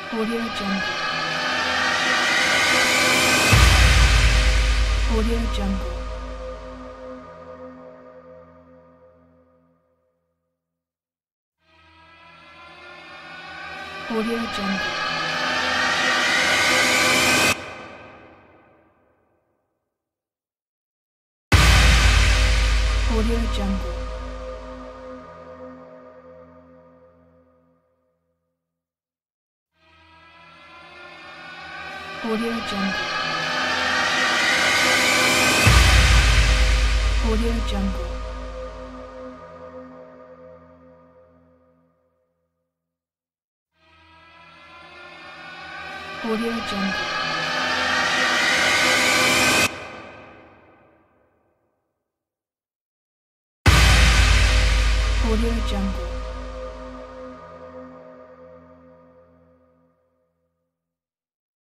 Audio Jungle. Audio Jungle. Audio Jungle. Audio Jungle. Audio Jungle. Audio Jungle. Audio Jungle. Audio Jungle.